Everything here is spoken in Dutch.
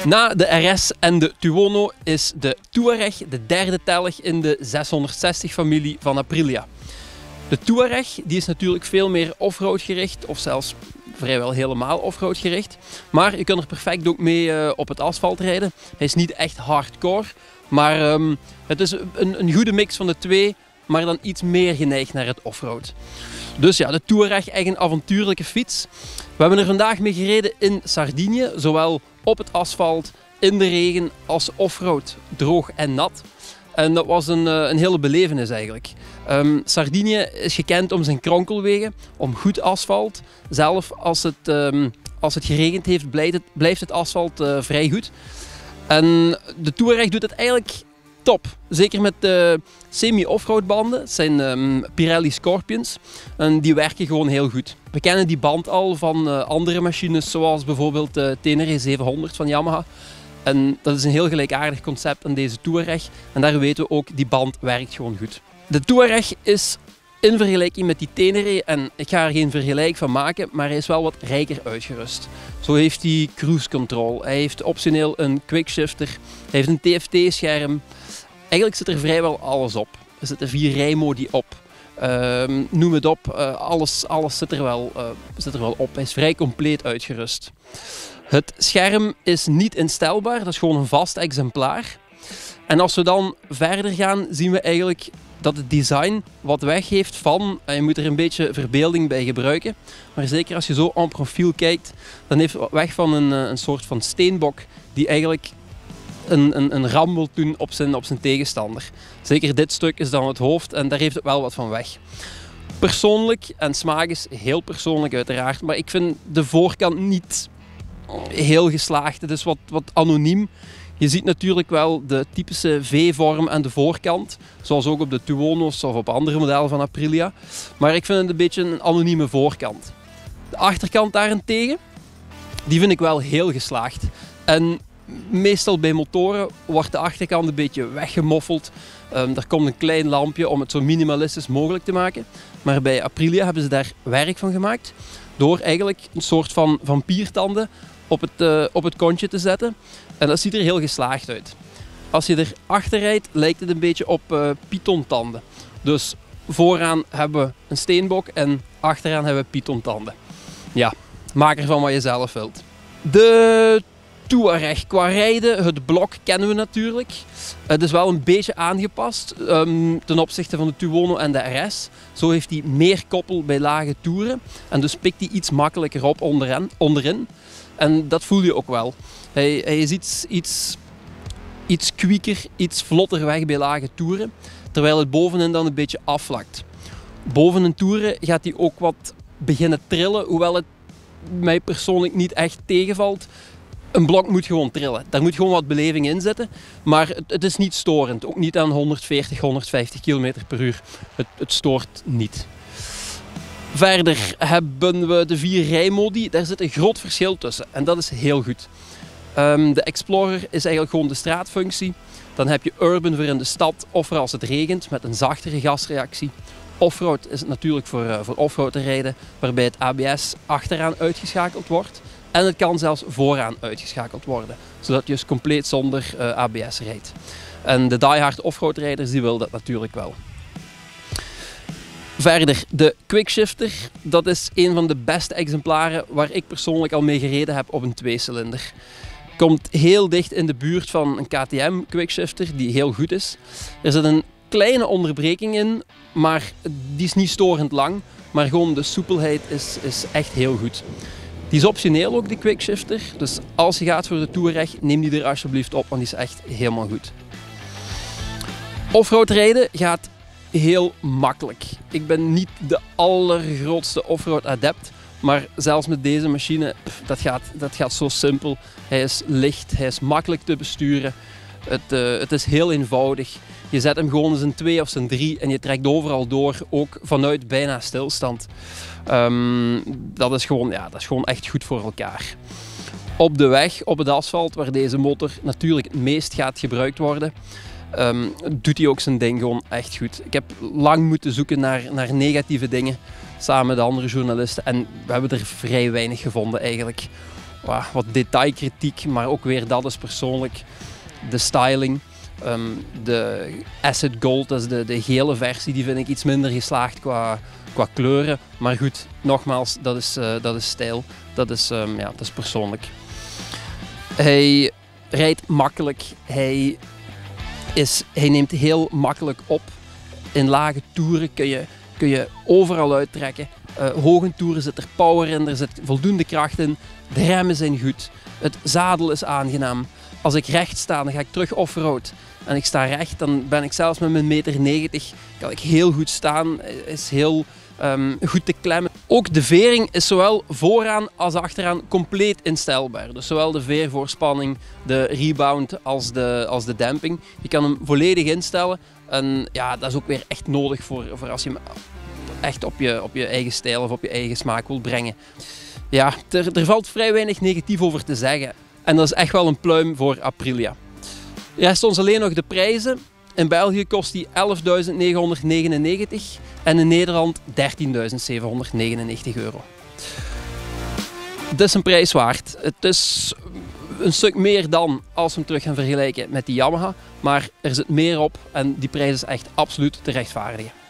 Na de RS en de Tuono is de Touareg de derde telg in de 660-familie van Aprilia. De Touareg die is natuurlijk veel meer offroad gericht, of zelfs vrijwel helemaal offroad gericht. Maar je kunt er perfect ook mee op het asfalt rijden. Hij is niet echt hardcore, maar het is een goede mix van de twee, maar dan iets meer geneigd naar het offroad. Dus ja, de Touareg, echt een avontuurlijke fiets. We hebben er vandaag mee gereden in Sardinië, zowel op het asfalt, in de regen als offroad, droog en nat. En dat was een hele belevenis eigenlijk. Sardinië is gekend om zijn kronkelwegen, om goed asfalt. Zelf als het geregend heeft, blijft het asfalt vrij goed. En de Touareg doet het eigenlijk top. Zeker met de semi-offroad banden. Het zijn Pirelli Scorpions. En die werken gewoon heel goed. We kennen die band al van andere machines, zoals bijvoorbeeld de Tenere 700 van Yamaha. En dat is een heel gelijkaardig concept aan deze Touareg. En daar weten we ook, die band werkt gewoon goed. De Touareg is in vergelijking met die Tenere, en ik ga er geen vergelijk van maken, maar hij is wel wat rijker uitgerust. Zo heeft hij cruise control, hij heeft optioneel een quickshifter, hij heeft een TFT-scherm. Eigenlijk zit er vrijwel alles op. Er zitten 4 rijmodi op. Noem het op, alles zit er wel op. Hij is vrij compleet uitgerust. Het scherm is niet instelbaar, dat is gewoon een vast exemplaar. En als we dan verder gaan, zien we eigenlijk dat het design wat weggeeft van, je moet er een beetje verbeelding bij gebruiken, maar zeker als je zo en profiel kijkt, dan heeft het weg van een soort van steenbok die eigenlijk een ram wil doen op zijn tegenstander. Zeker dit stuk is dan het hoofd en daar heeft het wel wat van weg. Persoonlijk, en smaak is heel persoonlijk uiteraard, maar ik vind de voorkant niet heel geslaagd. Het is wat anoniem. Je ziet natuurlijk wel de typische V-vorm aan de voorkant, zoals ook op de Tuono's of op andere modellen van Aprilia. Maar ik vind het een beetje een anonieme voorkant. De achterkant daarentegen, die vind ik wel heel geslaagd. En meestal bij motoren wordt de achterkant een beetje weggemoffeld. Er komt een klein lampje om het zo minimalistisch mogelijk te maken. Maar bij Aprilia hebben ze daar werk van gemaakt door eigenlijk een soort van vampiertanden op het kontje te zetten. En dat ziet er heel geslaagd uit. Als je er achter rijdt, lijkt het een beetje op pythontanden. Dus vooraan hebben we een steenbok en achteraan hebben we pythontanden. Ja, maak ervan wat je zelf wilt. De Touareg qua rijden, het blok kennen we natuurlijk. Het is wel een beetje aangepast ten opzichte van de Tuono en de RS. Zo heeft hij meer koppel bij lage toeren en dus pikt hij iets makkelijker op onderin. En dat voel je ook wel. Hij is iets kwieker, iets vlotter weg bij lage toeren, terwijl het bovenin dan een beetje afvlakt. Boven in toeren gaat hij ook wat beginnen trillen, hoewel het mij persoonlijk niet echt tegenvalt. Een blok moet gewoon trillen. Daar moet gewoon wat beleving in zitten, maar het is niet storend. Ook niet aan 140, 150 km per uur. Het stoort niet. Verder hebben we de 4 rijmodi. Daar zit een groot verschil tussen en dat is heel goed. De Explorer is eigenlijk gewoon de straatfunctie. Dan heb je Urban voor in de stad of voor als het regent met een zachtere gasreactie. Offroad is het natuurlijk voor offroad te rijden, waarbij het ABS achteraan uitgeschakeld wordt. En het kan zelfs vooraan uitgeschakeld worden, zodat je dus compleet zonder ABS rijdt. En de diehard offroad rijders die willen dat natuurlijk wel. Verder, de quickshifter, dat is een van de beste exemplaren waar ik persoonlijk al mee gereden heb op een 2-cilinder. Komt heel dicht in de buurt van een KTM quickshifter die heel goed is. Er zit een kleine onderbreking in, maar die is niet storend lang, maar gewoon de soepelheid is echt heel goed. Die is optioneel ook, de quickshifter, dus als je gaat voor de Touareg, neem die er alsjeblieft op, want die is echt helemaal goed. Offroad rijden gaat heel makkelijk. Ik ben niet de allergrootste offroad adept, maar zelfs met deze machine, dat gaat zo simpel. Hij is licht, hij is makkelijk te besturen, het is heel eenvoudig. Je zet hem gewoon zijn 2 of zijn 3 en je trekt overal door, ook vanuit bijna stilstand. Dat is gewoon echt goed voor elkaar. Op de weg, op het asfalt, waar deze motor natuurlijk het meest gaat gebruikt worden, doet hij ook zijn ding gewoon echt goed. Ik heb lang moeten zoeken naar negatieve dingen samen met de andere journalisten en we hebben er vrij weinig gevonden eigenlijk. wat detailkritiek, maar ook weer dat is persoonlijk. De styling, de Acid Gold, dat is de gele versie, die vind ik iets minder geslaagd qua kleuren. Maar goed, nogmaals, dat is stijl, dat is persoonlijk. Hij rijdt makkelijk, hij neemt heel makkelijk op. In lage toeren kun je overal uittrekken. Hoge toeren zit er power in, er zit voldoende kracht in. De remmen zijn goed, het zadel is aangenaam. Als ik recht sta, dan ga ik terug offroad. En ik sta recht, dan ben ik zelfs met mijn 1,90 meter, kan ik heel goed staan, is heel goed te klemmen. Ook de vering is zowel vooraan als achteraan compleet instelbaar. Dus zowel de veervoorspanning, de rebound als de demping. Je kan hem volledig instellen. En ja, dat is ook weer echt nodig voor als je hem echt op je eigen stijl of op je eigen smaak wilt brengen. Ja, er valt vrij weinig negatief over te zeggen. En dat is echt wel een pluim voor Aprilia. Rest ons alleen nog de prijzen. In België kost die 11.999 en in Nederland 13.799 euro. Het is een prijs waard. Het is een stuk meer dan als we hem terug gaan vergelijken met die Yamaha. Maar er zit meer op en die prijs is echt absoluut te rechtvaardigen.